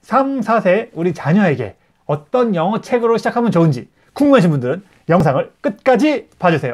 3, 4세 우리 자녀에게 어떤 영어 책으로 시작하면 좋은지 궁금하신 분들은 영상을 끝까지 봐주세요.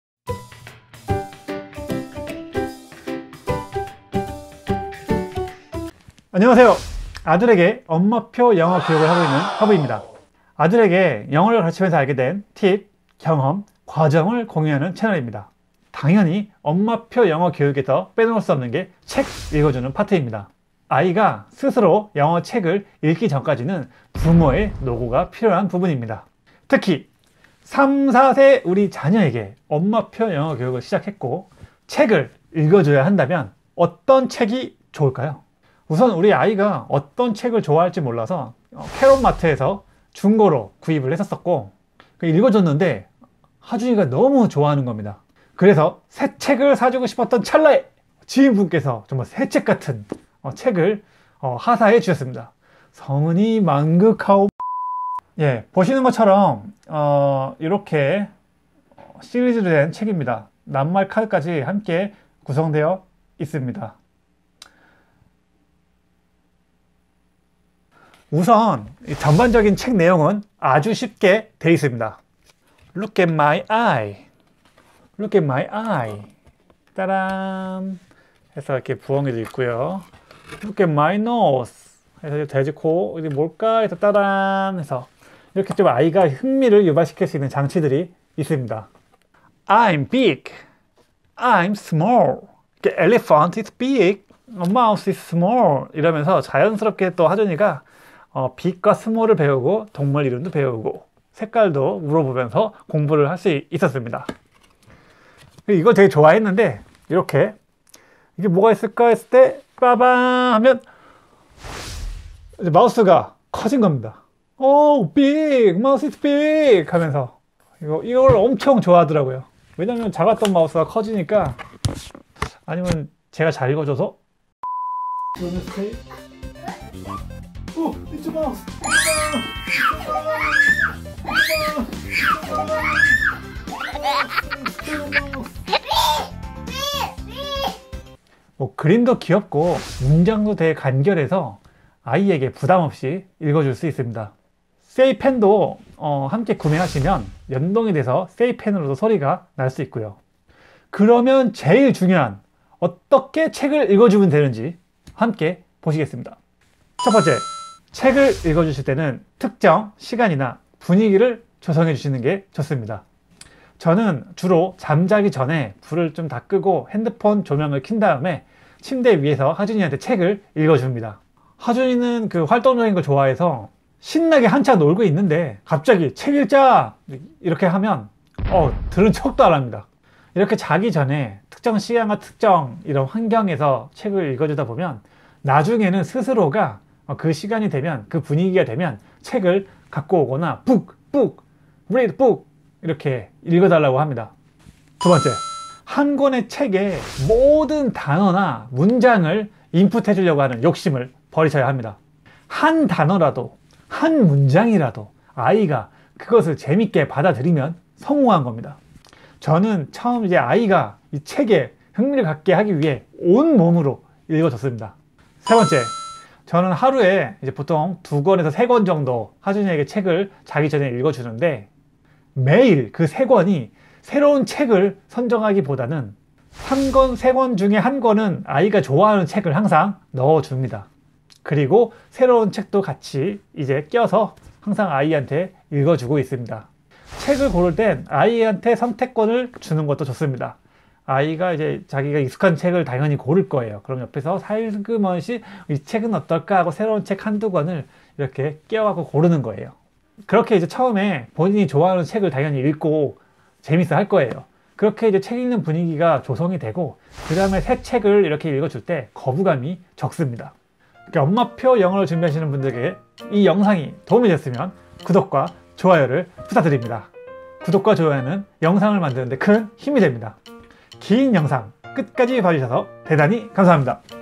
안녕하세요. 아들에게 엄마표 영어 교육을 하고 있는 허브입니다. 아들에게 영어를 가르치면서 알게 된 팁, 경험, 과정을 공유하는 채널입니다. 당연히 엄마표 영어 교육에서 빼놓을 수 없는 게 책 읽어주는 파트입니다. 아이가 스스로 영어 책을 읽기 전까지는 부모의 노고가 필요한 부분입니다. 특히 3, 4세 우리 자녀에게 엄마표 영어 교육을 시작했고 책을 읽어줘야 한다면 어떤 책이 좋을까요? 우선 우리 아이가 어떤 책을 좋아할지 몰라서 캐롯마트에서 중고로 구입을 했었고 읽어줬는데 하준이가 너무 좋아하는 겁니다. 그래서 새 책을 사주고 싶었던 찰나에 지인분께서 정말 새 책 같은 책을 하사해 주셨습니다. 성은이 만극하오. 예, 보시는 것처럼 이렇게 시리즈로 된 책입니다. 낱말 카드까지 함께 구성되어 있습니다. 우선 전반적인 책 내용은 아주 쉽게 되어 있습니다. Look at my eye. Look at my eye. 따란 해서 이렇게 부엉이도 있고요. Look at my nose. 해서 돼지코 이게 뭘까 해서 따란 해서 이렇게 좀 아이가 흥미를 유발시킬 수 있는 장치들이 있습니다. I'm big. I'm small. Elephant is big. Mouse is small. 이러면서 자연스럽게 또 하준이가 빅과 스몰을 배우고 동물 이름도 배우고 색깔도 물어보면서 공부를 할 수 있었습니다. 이거 되게 좋아했는데 이렇게 이게 뭐가 있을까 했을 때 빠밤 하면 마우스가 커진 겁니다. 빅! 마우스 is big! 하면서 이걸 엄청 좋아하더라고요. 왜냐면 작았던 마우스가 커지니까. 아니면 제가 잘 읽어줘서 it's a mouse. 그림도 귀엽고 문장도 되게 간결해서 아이에게 부담 없이 읽어줄 수 있습니다. 세이펜도 함께 구매하시면 연동이 돼서 세이펜으로도 소리가 날 수 있고요. 그러면 제일 중요한 어떻게 책을 읽어주면 되는지 함께 보시겠습니다. 첫 번째, 책을 읽어주실 때는 특정 시간이나 분위기를 조성해 주시는 게 좋습니다. 저는 주로 잠자기 전에 불을 좀 다 끄고 핸드폰 조명을 킨 다음에 침대 위에서 하준이한테 책을 읽어줍니다. 하준이는 그 활동적인 걸 좋아해서 신나게 한참 놀고 있는데 갑자기 책 읽자! 이렇게 하면 들은 척도 안 합니다. 이렇게 자기 전에 특정 시간과 특정 이런 환경에서 책을 읽어주다 보면 나중에는 스스로가 그 시간이 되면 그 분위기가 되면 책을 갖고 오거나 book, read book 이렇게 읽어달라고 합니다. 두 번째, 한 권의 책에 모든 단어나 문장을 인풋해 주려고 하는 욕심을 버리셔야 합니다. 한 단어라도 한 문장이라도 아이가 그것을 재밌게 받아들이면 성공한 겁니다. 저는 처음 이제 아이가 이 책에 흥미를 갖게 하기 위해 온 몸으로 읽어줬습니다. 세 번째, 저는 하루에 이제 보통 2권에서 3권 정도 하준이에게 책을 자기 전에 읽어주는데 매일 그 3권이 새로운 책을 선정하기보다는 3권, 3권 중에 1권은 아이가 좋아하는 책을 항상 넣어줍니다. 그리고 새로운 책도 같이 이제 껴서 항상 아이한테 읽어주고 있습니다. 책을 고를 땐 아이한테 선택권을 주는 것도 좋습니다. 아이가 이제 자기가 익숙한 책을 당연히 고를 거예요. 그럼 옆에서 살그머시 이 책은 어떨까 하고 새로운 책 1-2권을 이렇게 끼워갖고 고르는 거예요. 그렇게 이제 처음에 본인이 좋아하는 책을 당연히 읽고 재밌어 할 거예요. 그렇게 이제 책 읽는 분위기가 조성이 되고 그 다음에 새 책을 이렇게 읽어줄 때 거부감이 적습니다. 엄마표 영어를 준비하시는 분들에게 이 영상이 도움이 됐으면 구독과 좋아요를 부탁드립니다. 구독과 좋아요는 영상을 만드는 데 큰 힘이 됩니다. 긴 영상 끝까지 봐주셔서 대단히 감사합니다.